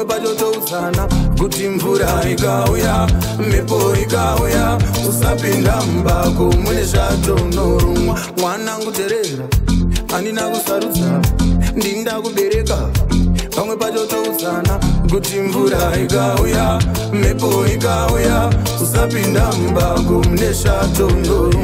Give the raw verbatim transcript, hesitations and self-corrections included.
pamwe pacho toudzana kuti mvura ikauya mhepo ikauya usapinda mumbako mune zvatonorumwa. Mwanangu terera handina kusarudza ndinda kubereka pamwe pacho toudzana kuti mvura ikauya mhepo ikauya usapinda mumbako mune zvatonorumwa.